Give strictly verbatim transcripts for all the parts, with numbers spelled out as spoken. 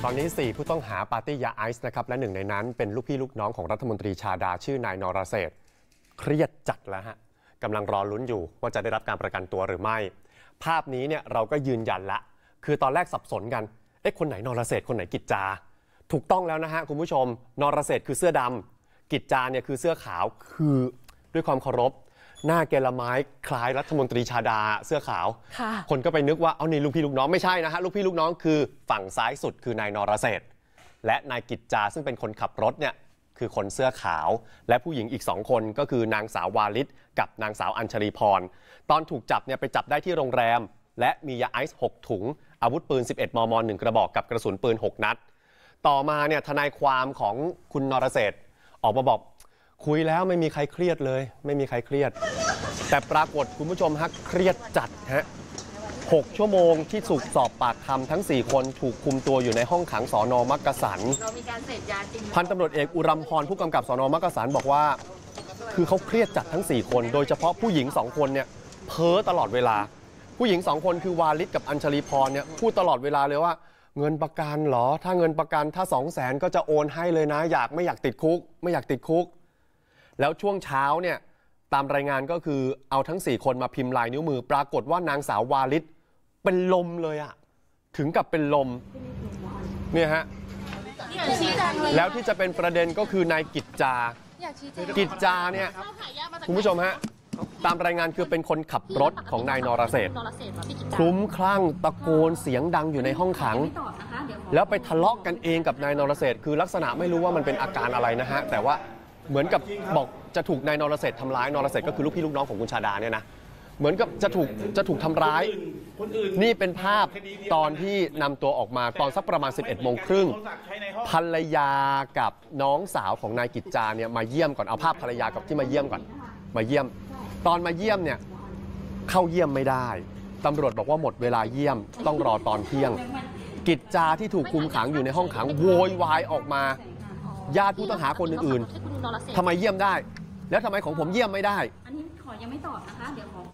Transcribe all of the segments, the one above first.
ตอนนี้สี่ผู้ต้องหาปาร์ตี้ยาไอซ์นะครับและหนึ่งในนั้นเป็นลูกพี่ลูกน้องของรัฐมนตรีชาดาชื่อนายนรเศรษฐ์เครียดจัดแล้วฮะกำลังรอลุ้นอยู่ว่าจะได้รับการประกันตัวหรือไม่ภาพนี้เนี่ยเราก็ยืนยันละคือตอนแรกสับสนกันเอ๊ะคนไหนนรเศรษฐ์คนไหนกิจจาถูกต้องแล้วนะฮะคุณผู้ชมนรเศรษฐ์คือเสื้อดำกิจจาเนี่ยคือเสื้อขาวคือด้วยความเคารพหน้าแกละไม้คล้ายรัฐมนตรีชาดาเสื้อขาวคนก็ไปนึกว่าเอานี่ลูกพี่ลูกน้องไม่ใช่นะฮะลูกพี่ลูกน้องคือฝั่งซ้ายสุดคือนายนรเศรษฐ์และนายกิจจาซึ่งเป็นคนขับรถเนี่ยคือคนเสื้อขาวและผู้หญิงอีกสองคนก็คือนางสาววาลิศกับนางสาวอัญชลีพรตอนถูกจับเนี่ยไปจับได้ที่โรงแรมและมียาไอซ์หกถุงอาวุธปืนสิบเอ็ดมมหนึ่งกระบอกกับกระสุนปืนหกนัดต่อมาเนี่ยทนายความของคุณนรเศรษฐ์ออกมาบอกคุยแล้วไม่มีใครเครียดเลยไม่มีใครเครียดแต่ปรากฏคุณผู้ชมฮะเครียดจัดฮะหกชั่วโมงที่ถูกสอบปากคำทั้งสี่คนถูกคุมตัวอยู่ในห้องขังสน.มักกะสันพันตำรวจเอกอุรัมพรผู้กำกับสน.มักกะสันบอกว่าคือเขาเครียดจัดทั้งสี่คนโดยเฉพาะผู้หญิงสองคนเนี่ยเพ้อตลอดเวลาผู้หญิงสองคนคือวาลิศกับอัญชลีพรเนี่ยพูดตลอดเวลาเลยว่าเงินประกันเหรอถ้าเงินประกันถ้าสองแสนก็จะโอนให้เลยนะอยากไม่อยากติดคุกไม่อยากติดคุกแล้วช่วงเช้าเนี่ยตามรายงานก็คือเอาทั้งสี่คนมาพิมพ์ลายนิ้วมือปรากฏว่านางสาววาลิศเป็นลมเลยอะถึงกับเป็นลมเนี่ยฮะแล้วที่จะเป็นประเด็นก็คือนายกิจจากิจจาเนี่ยคุณผู้ชมฮะตามรายงานคือเป็นคนขับรถของนายนรเศรษฐ์คลุ้มคลั่งตะโกนเสียงดังอยู่ในห้องขังแล้วไปทะเลาะกันเองกับนายนรเศรษฐ์คือลักษณะไม่รู้ว่ามันเป็นอาการอะไรนะฮะแต่ว่าเหมือนกับบอกจะถูกนายนรเศรษฐ์ทำร้ายนรเศรษฐ์ก็คือลูกพี่ลูกน้องของคุณชาดาเนี่ยนะเหมือนกับจะถูกจะถูกทำร้ายนี่เป็นภาพตอนที่นำตัวออกมาตอนสักประมาณ สิบเอ็ดโมงครึ่งภรรยากับน้องสาวของนายกิจจาเนี่ยมาเยี่ยมก่อนเอาภาพภรรยากับที่มาเยี่ยมก่อนมาเยี่ยมตอนมาเยี่ยมเนี่ยเข้าเยี่ยมไม่ได้ตำรวจบอกว่าหมดเวลาเยี่ยมต้องรอตอนเที่ยงกิจจาที่ถูกคุมขังอยู่ในห้องขังโวยวายออกมาญาติผู้ต้องหาคนอื่นๆทำไมเยี่ยมได้แล้วทำไมของผมเยี่ยมไม่ได้อันนี้ขอยังไม่ตอบนะคะเดี๋ยวขอ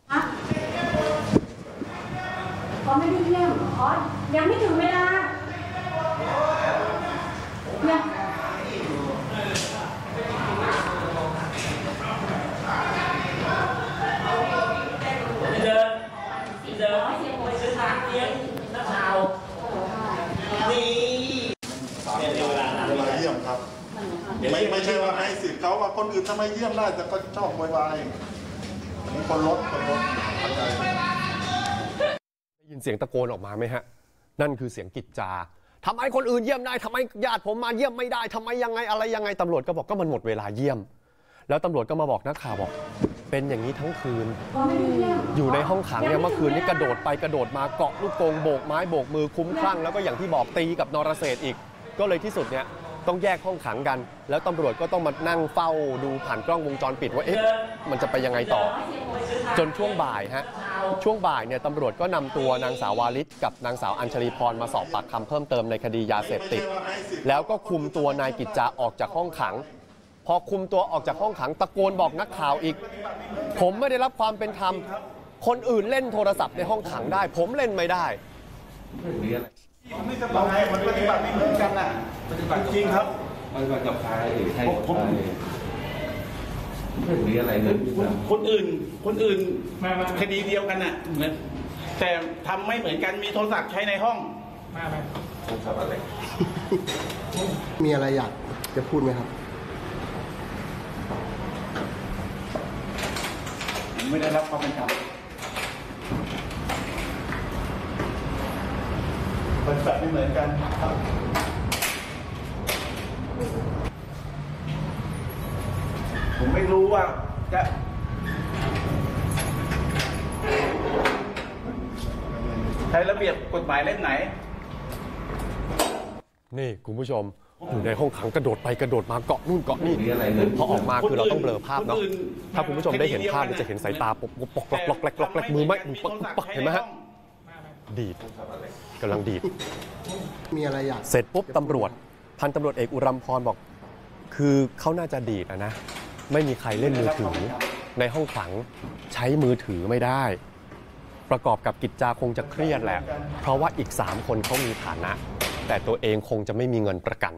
ขอไม่ได้เยี่ยมขอยังไม่ถึงเวลาเนี่ยเดินเดินไปซื้อน้ำเลี้ยงนักข่าวนี่เวลาเวลาเยี่ยมครับไม่ไม่ใช่ว่าให้สิทธิ์เขาว่าคนอื่นทำไมเยี่ยมได้แต่ก็ชอบวายมีคนรถคนรถได้ยินเสียงตะโกนออกมาไหมฮะนั่นคือเสียงกิจจาทำไมคนอื่นเยี่ยมได้ทำไมญาติผมมาเยี่ยมไม่ได้ทำไมยังไงอะไรยังไงตำรวจก็บอกก็มันหมดเวลาเยี่ยมแล้วตำรวจก็มาบอกนักข่าวบอกเป็นอย่างนี้ทั้งคืนอยู่ในห้องขังเนี่ยเมื่อคืนนี้กระโดดไปกระโดดมาเกาะลูกกรงโบกไม้โบกมือคุ้มคลั่งแล้วก็อย่างที่บอกตีกับนรเศรษฐ์อีกก็เลยที่สุดเนี่ยต้องแยกห้องขังกันแล้วตำรวจก็ต้องมานั่งเฝ้าดูผ่านกล้องวงจรปิดว่าเอ๊ะมันจะไปยังไงต่อจนช่วงบ่ายฮะช่วงบ่ายเนี่ยตำรวจก็นำตัวนางสาววาลิศกับนางสาวอัญชลีพรมาสอบปากคำเพิ่มเติมในคดียาเสพติดแล้วก็คุมตัวนายกิจจาออกจากห้องขังพอคุมตัวออกจากห้องขังตะโกนบอกนักข่าวอีกผมไม่ได้รับความเป็นธรรมคนอื่นเล่นโทรศัพท์ในห้องขังได้ผมเล่นไม่ได้ไม่จะบอกไงมันปฏิบัติไม่เหมือนกันน่ะปฏิบัติจริงครับปฏิบัติกับใครใครกับใครไม่มีอะไรเลยคนอื่นคนอื่นคดีเดียวกันน่ะเหมือนแต่ทำไม่เหมือนกันมีโทรศัพท์ใช้ในห้องโทรศัพท์อะไรมีอะไรอยากจะพูดไหมครับไม่ได้รับความเป็นธรรมปฏิบัติไม่เหมือนกันผมไม่รู้ว่าจะใช้ระเบียบกฎหมายเล่มไหนนี่คุณผู้ชมอยู่ในห้องขังกระโดดไปกระโดดมาเกาะนู่นเกาะนี่พอออกมาคือเราต้องเบลอภาพเนาะถ้าคุณผู้ชมได้เห็นภาพจะเห็นสายตาปกปกล็อกล็อกล็อกล็อกมือไม่มือปักปักเห็นไหมฮะดีดกำลังดีดมีอะไรอยากเสร็จปุ๊บตำรวจพันตำรวจเอกอุรัมพรบอกคือเขาน่าจะดีดนะไม่มีใครเล่นมือถือในห้องขังใช้มือถือไม่ได้ประกอบกับกิจจาคงจะเครียดแหละเพราะว่าอีกสามคนเขามีฐานะแต่ตัวเองคงจะไม่มีเงินประกัน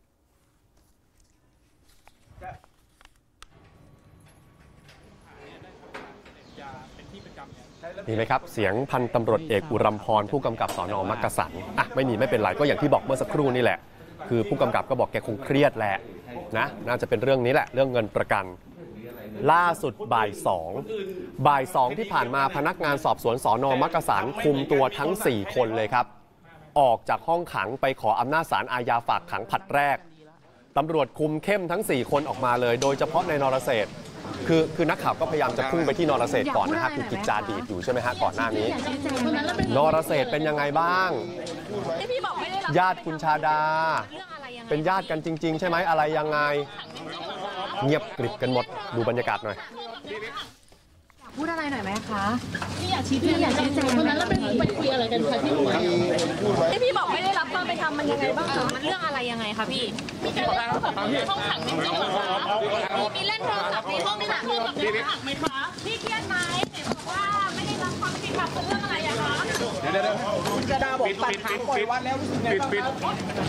นี่เลยครับเสียงพันตำรวจเอกอุรัมพรผู้กำกับสน.มักกะสันอ่ะไม่มีไม่เป็นไรก็อย่างที่บอกเมื่อสักครู่นี่แหละคือผู้กำกับก็บอกแกคงเครียดแหละนะน่าจะเป็นเรื่องนี้แหละเรื่องเงินประกันล่าสุดบ่ายสองบ่ายสองที่ผ่านมาพนักงานสอบสวนสน.มักกะสันคุมตัวทั้งสี่คนเลยครับออกจากห้องขังไปขออำนาจศาลอาญาฝากขังผลัดแรกตำรวจคุมเข้มทั้งสี่คนออกมาเลยโดยเฉพาะในนรเศรษฐ์คือคือนักข่าวก็พยายามจะพุ่งไปที่นรเศรษฐ์ก่อนนะฮะคือกิจจาดีดอยู่ใช่ไหมฮะก่อนหน้านี้นรเศรษฐ์เป็นยังไงบ้างญาติคุณชาดาเป็นญาติกันจริงๆใช่ไหมอะไรยังไงเงียบกริบกันหมดดูบรรยากาศหน่อยพูดอะไรหน่อยไหมคะพี่อยากชี้พี่อยากชี้แจงตอนนั้นเราไปไปคุยอะไรกันคะที่โรงแรมที่พี่บอกไม่ได้รับความเป็นธรรมมันยังไงบ้างคะมันเรื่องอะไรยังไงคะพี่มีการเล่นโทรศัพท์ในห้องขังจริงๆเหรอคะมีเล่นโทรศัพท์ในห้องขังในห้องขังไหมคะพี่เครียดไหมเห็นบอกว่าไม่ได้รับความเป็นธรรมเป็นเรื่องอะไรอะคะเดี๋ยวเดี๋ยวคุณจะดาบอกตัดหางปล่อยวัดแล้วรู้สึกไงบ้างครับ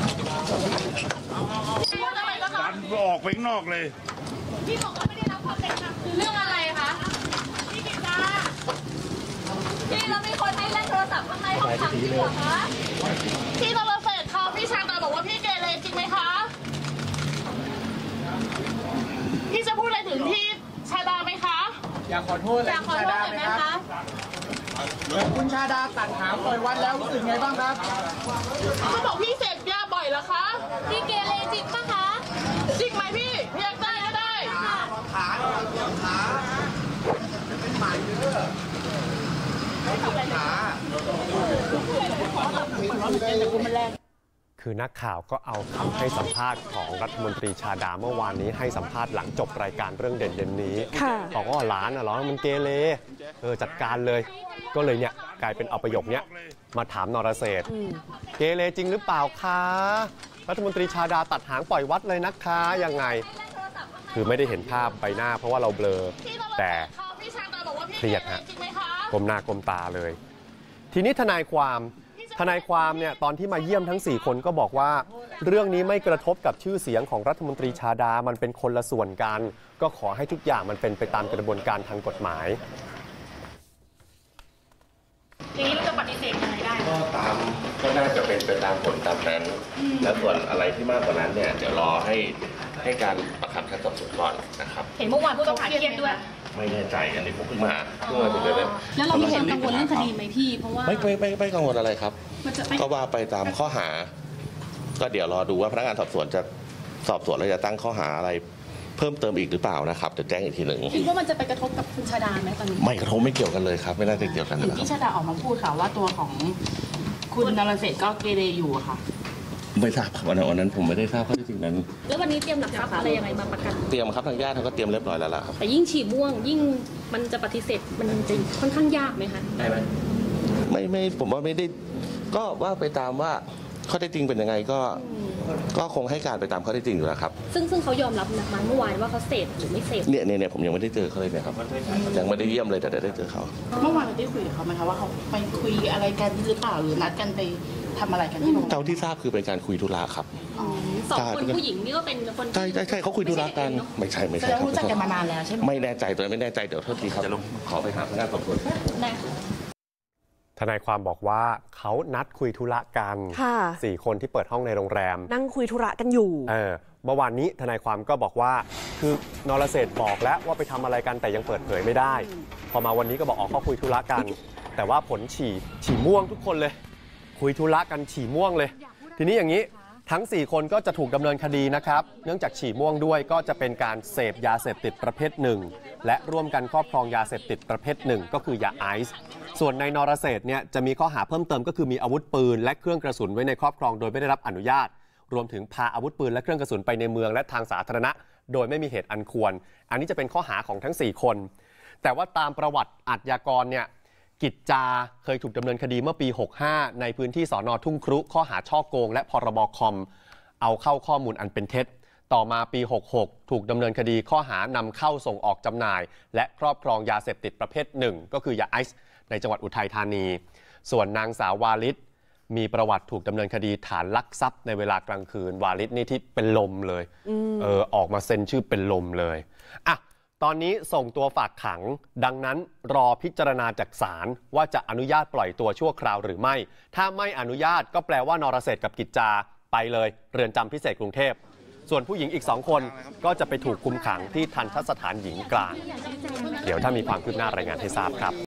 ดันออกไปข้างนอกเลยพี่บอกว่าไม่ได้รับความเป็นธรรมคือเรื่องอะไรคะพี่เรามีคนให้เล่นโทรศัพท์ข้างในห้องขังจริงเหรอคะพี่นรเศรษฐ์ค่ะพี่ชาดาบอกว่าพี่เกเรจริงไหมคะพี่จะพูดอะไรถึงพี่ชาดาไหมคะอยากขอโทษอยากขอโทษไหมคะคุณชาดาตัดหางปล่อยวัดแล้วรู้สึกไงบ้างครับเขาบอกพี่เสพยาบ่อยเหรอคะพี่เกเรจริงปะคะจริงไหมพี่เรียกได้ก็ได้ขาขาเป็นหมายเยอะคือนักข่าวก็เอาคำให้สัมภาษณ์ของรัฐมนตรีชาดาเมื่อวานนี้ให้สัมภาษณ์หลังจบรายการเรื่องเด่นเด่นนี้บอกว่าหลานอ่ะหรอมันเกเรเออจัดการเลยก็เลยเนี่ยกลายเป็นเอาประโยคนี้มาถามนรเศรษฐ์เกเรจริงหรือเปล่าคะรัฐมนตรีชาดาตัดหางปล่อยวัดเลยนะคะยังไงคือไม่ได้เห็นภาพใบหน้าเพราะว่าเราเบลอแต่เครียดฮะก้มหน้าก้มตาเลยทีนี้ทนายความทนายความเนี่ยตอนที่มาเยี่ยมทั้งสี่คนก็บอกว่าเรื่องนี้ไม่กระทบกับชื่อเสียงของรัฐมนตรีชาดามันเป็นคนละส่วนกันก็ขอให้ทุกอย่างมันเป็นไปตามกระบวนการทางกฎหมายทีนี้เราจะปฏิเสธยังไงได้ก็ตามก็น่าจะเป็นไปตามผลตามนั้นและส่วนอะไรที่มากกว่านั้นเนี่ยเดี๋ยวรอให้ให้การประคับชั้นสอบสวนก่อนนะครับเห็นเมื่อวานผู้ต้องหาเครียดด้วยไม่แน่ใจอันนี้ผมเพิ่งมาเพิ่งมาถึงเลยแล้วเรามีเห็นกังวลเรื่องคดีไหมพี่เพราะว่าไม่ไม่ไม่ไม่กังวลอะไรครับก็ว่าไปตามข้อหาก็เดี๋ยวรอดูว่าพนักงานสอบสวนจะสอบสวนแล้วจะตั้งข้อหาอะไรเพิ่มเติมอีกหรือเปล่านะครับจะแจ้งอีกทีหนึ่งคิดว่ามันจะไปกระทบกับคุณชาดาไหมตอนนี้ไม่กระทบไม่เกี่ยวกันเลยครับไม่น่าจะเกี่ยวกันเลยที่ชาดาออกมาพูดค่ะว่าตัวของคุณนรเศรษฐ์ก็เกเรอยู่ค่ะไม่ทราบครับวันนั้นผมไม่ได้ทราบข้อที่จริงนั้นแล้ววันนี้เตรียมหลักทรัพย์อะไรยังไงมาประกันเตรียมครับทางญาติเขาก็เตรียมเรียบร้อยแล้วล่ะครับแต่ยิ่งฉีดม่วงยิ่งมันจะปฏิเสธมันจะค่อนข้างยากไหมคะได้ไหมไม่ไม่ผมว่าไม่ได้ก็ว่าไปตามว่าข้อเท็จจริงเป็นยังไงก็ก็คงให้การไปตามข้อเท็จจริงอยู่แล้วครับซึ่งซึ่งเขายอมรับนะเมื่อวานว่าเขาเสพหรือไม่เสพเนี่ยเนี่ยผมยังไม่ได้เจอเขาเลยเนี่ยครับยังไม่ได้เยี่ยมเลยแต่ได้เจอเขาเมื่อวานเราได้คุยกับเขาไหมคะว่าเขาไปคุยอะไรกันหรือเปล่าหรือนัดกันไปทำอะไรกันที่โรงแรมเท่าที่ทราบคือเป็นการคุยธุระครับสองคนผู้หญิงนี่ก็เป็นคนใช่ใช่ใช่เขาคุยธุระกันไม่ใช่ไม่ใช่ครับรู้จักกันมานานแล้วใช่ไหมไม่แน่ใจตัวไม่แน่ใจเดี๋ยวโทษทีครับจะลงขอไปหาพนักงานสอบสวนทนายความบอกว่าเขานัดคุยธุระกันสี่คนที่เปิดห้องในโรงแรมนั่งคุยธุระกันอยู่เออเมื่อวานนี้ทนายความก็บอกว่าคือนรเศรษฐ์บอกแล้วว่าไปทำอะไรกันแต่ยังเปิดเผยไม่ได้พอมาวันนี้ก็บอกออกเขาคุยธุระกันแต่ว่าผลฉี่ฉี่ม่วงทุกคนเลยคุยธุระกันฉี่ม่วงเลยทีนี้อย่างนี้ทั้งสี่คนก็จะถูกดำเนินคดีนะครับเนื่องจากฉี่ม่วงด้วยก็จะเป็นการเสพยาเสพติดประเภทหนึ่งและร่วมกันครอบครองยาเสพติดประเภทหนึ่งก็คือยาไอซ์ส่วนในนรเศรษฐ์เนี่ยจะมีข้อหาเพิ่มเติมก็คือมีอาวุธปืนและเครื่องกระสุนไว้ในครอบครองโดยไม่ได้รับอนุญาตรวมถึงพาอาวุธปืนและเครื่องกระสุนไปในเมืองและทางสาธารณะโดยไม่มีเหตุอันควรอันนี้จะเป็นข้อหาของทั้งสี่คนแต่ว่าตามประวัติอาชญากรเนี่ยกิจจาเคยถูกดำเนินคดีเมื่อปีหกห้าในพื้นที่สน.ทุ่งครุข้อหาฉ้อโกงและพรบคอมเอาเข้าข้อมูลอันเป็นเท็จต่อมาปีหกหกถูกดำเนินคดีข้อหานำเข้าส่งออกจำหน่ายและครอบครองยาเสพติดประเภทหนึ่งก็คือยาไอซ์ในจังหวัดอุทัยธานีส่วนนางสาววาลิศมีประวัติถูกดำเนินคดีฐานลักทรัพย์ในเวลากลางคืนวาลิดนี่ที่เป็นลมเลยเออออกมาเซ็นชื่อเป็นลมเลยอ่ะตอนนี้ส่งตัวฝากขังดังนั้นรอพิจารณาจากศาลว่าจะอนุญาตปล่อยตัวชั่วคราวหรือไม่ ถ้าไม่อนุญาตก็แปลว่านรเศรษฐ์กับกิจจาไปเลยเรือนจำพิเศษกรุงเทพส่วนผู้หญิงอีกสองคนก็จะไปถูกคุมขังที่ทัณฑสถานหญิงกลางเดี๋ยวถ้ามีความคืบหน้ารายงานให้ทราบครับ